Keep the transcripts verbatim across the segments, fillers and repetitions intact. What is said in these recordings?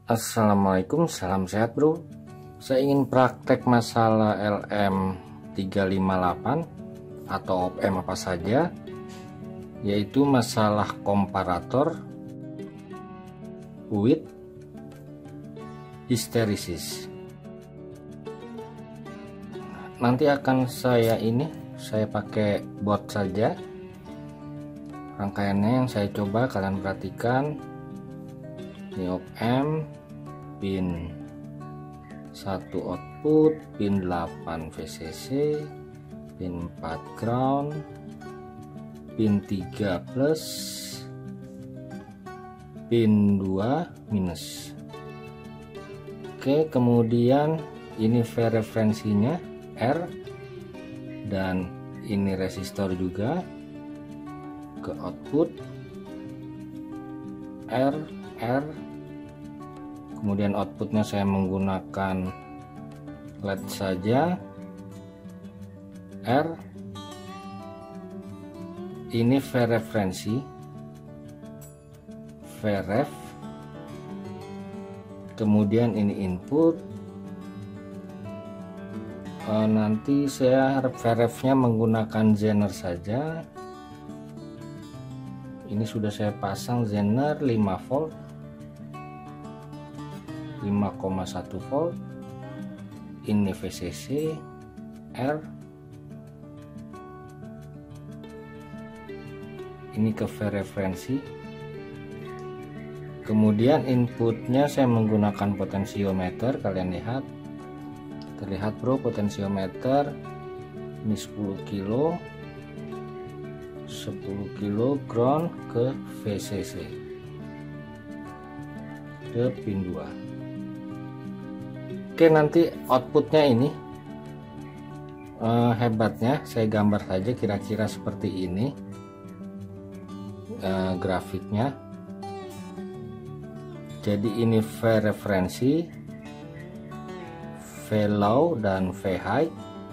Assalamualaikum, salam sehat bro. Saya ingin praktek masalah L M tiga lima delapan atau op amp apa saja, yaitu masalah komparator with hysteresis. Nanti akan saya ini saya pakai bot saja. Rangkaiannya yang saya coba kalian perhatikan. Ini op amp, pin satu output, pin delapan V C C, pin empat ground, pin tiga plus, pin dua minus. Oke, kemudian ini V referensinya R, dan ini resistor juga ke output R R. Kemudian outputnya saya menggunakan L E D saja, R. Ini V referensi, V ref. Kemudian ini input. E, nanti saya V refnya menggunakan zener saja. Ini sudah saya pasang zener lima volt, lima koma satu volt. Ini V C C R, ini ke V referensi. Kemudian inputnya saya menggunakan potensiometer. Kalian lihat, terlihat bro potensiometer. Ini sepuluh kilo, sepuluh kilo ground ke V C C, ke pin dua. Oke, nanti outputnya ini eh, hebatnya saya gambar saja kira-kira seperti ini eh, grafiknya. Jadi ini V referensi, V low dan V high.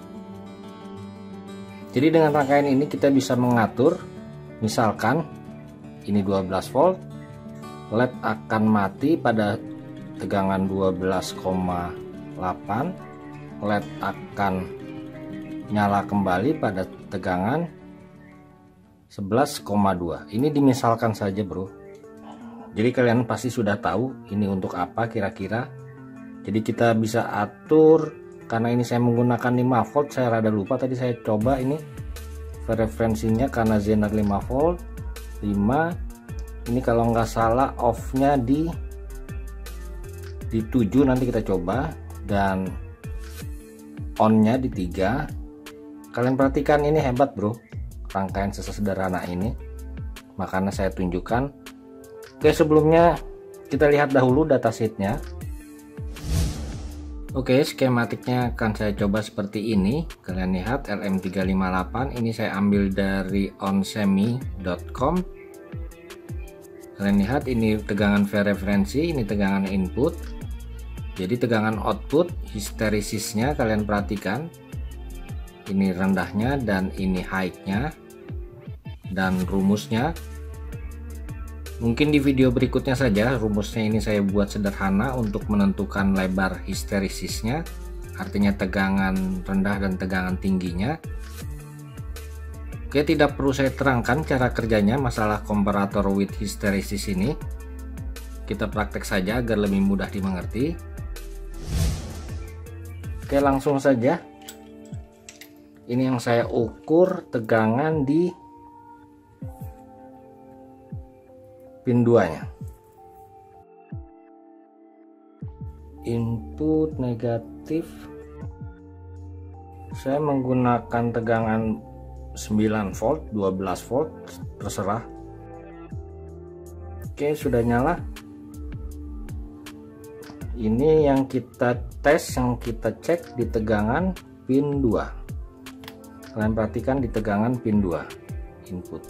Jadi dengan rangkaian ini kita bisa mengatur, misalkan ini dua belas volt, L E D akan mati pada tegangan dua belas koma delapan, L E D akan nyala kembali pada tegangan sebelas koma dua. Ini dimisalkan saja bro. Jadi kalian pasti sudah tahu ini untuk apa kira-kira. Jadi kita bisa atur, karena ini saya menggunakan lima volt, saya rada lupa tadi saya coba ini V referensinya karena zener lima volt, lima. Ini kalau nggak salah off-nya di di tujuh, nanti kita coba, dan on-nya di tiga. Kalian perhatikan ini hebat bro, rangkaian sesederhana ini, makanya saya tunjukkan. Oke, sebelumnya kita lihat dahulu datasheetnya. Oke, skematiknya akan saya coba seperti ini. Kalian lihat L M tiga lima delapan ini saya ambil dari onsemi dot com. Kalian lihat ini tegangan V referensi, ini tegangan input. Jadi tegangan output histeresisnya kalian perhatikan. Ini rendahnya dan ini high-nya. Dan rumusnya mungkin di video berikutnya saja. Rumusnya ini saya buat sederhana untuk menentukan lebar histeresisnya, artinya tegangan rendah dan tegangan tingginya. Oke, tidak perlu saya terangkan cara kerjanya masalah komparator with hysteresis ini. Kita praktek saja agar lebih mudah dimengerti. Oke, langsung saja. Ini yang saya ukur tegangan di pin dua nya. Input negatif, saya menggunakan tegangan sembilan volt, dua belas volt, terserah. Oke, sudah nyala. Ini yang kita tes, yang kita cek di tegangan pin dua. Kalian perhatikan di tegangan pin dua input.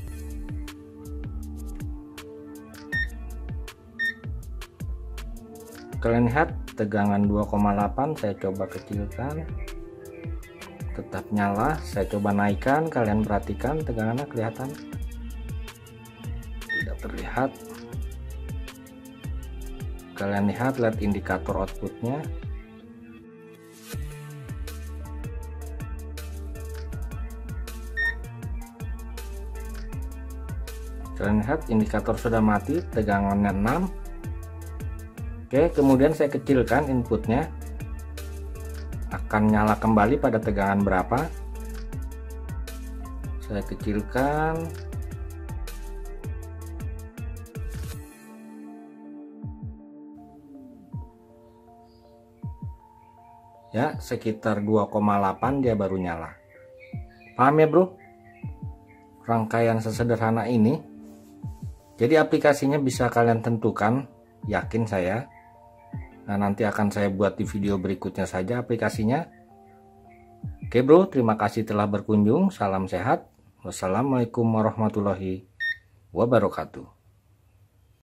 Kalian lihat tegangan dua koma delapan, saya coba kecilkan, tetap nyala. Saya coba naikkan, kalian perhatikan tegangannya kelihatan tidak terlihat. Kalian lihat L E D indikator outputnya. Kalian lihat indikator sudah mati, tegangannya enam. Oke, kemudian saya kecilkan inputnya, akan nyala kembali pada tegangan berapa. Saya kecilkan. Ya, sekitar dua koma delapan dia baru nyala. Paham ya bro? Rangkaian sesederhana ini. Jadi aplikasinya bisa kalian tentukan, yakin saya. Nah, nanti akan saya buat di video berikutnya saja aplikasinya. Oke bro, terima kasih telah berkunjung. Salam sehat. Wassalamualaikum warahmatullahi wabarakatuh.